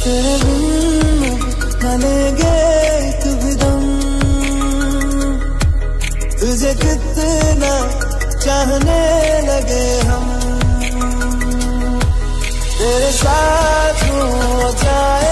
तेरे बिन न लेंगे एक भी दम, तुझे कितना चाहने लगे हम, तेरे साथ हो जाए